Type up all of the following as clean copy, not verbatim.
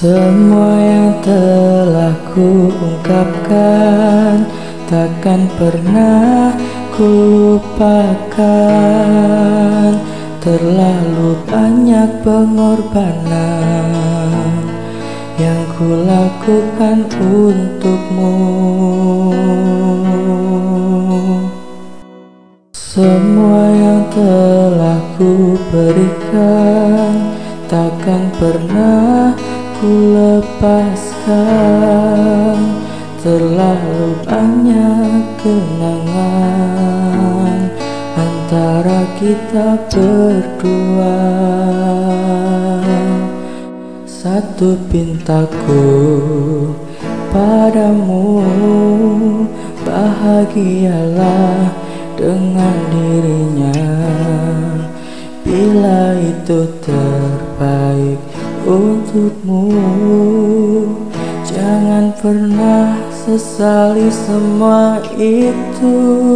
Semua yang telah ku ungkapkan takkan pernah ku lupakan. Terlalu banyak pengorbanan yang ku lakukan untukmu. Semua yang telah ku berikan takkan pernah ku lepaskan. Terlalu banyak kenangan antara kita berdua. Satu pintaku padamu, bahagialah dengan dirinya bila itu terbaik untukmu. Jangan pernah sesali semua itu.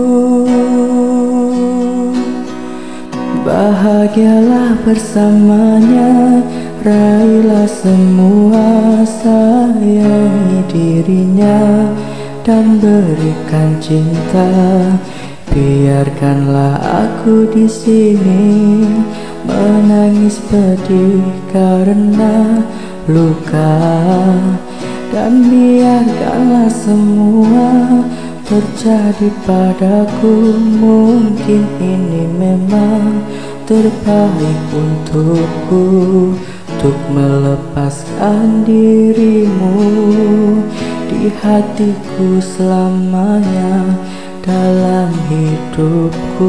Bahagialah bersamanya, raihlah semua, sayangi dirinya dan berikan cinta. Biarkanlah aku di sini menangis pedih karena luka, dan biarkanlah semua terjadi padaku. Mungkin ini memang terbaik untukku, untuk melepaskan dirimu di hatiku selamanya dalam hidupku.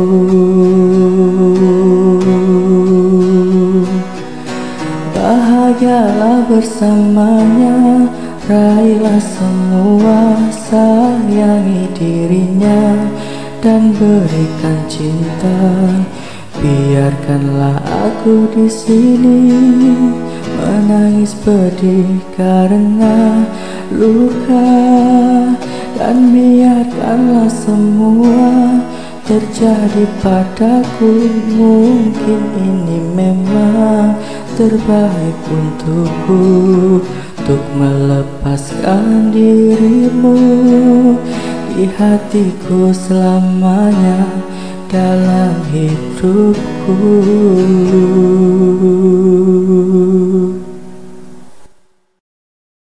Bahagialah bersamanya, raihlah semua, sayangi dirinya dan berikan cinta. Biarkanlah aku di sini menangis pedih karena luka, dan biarkanlah semua terjadi padaku. Mungkin ini memang terbaik untukku, untuk melepaskan dirimu di hatiku selamanya dalam hidupku.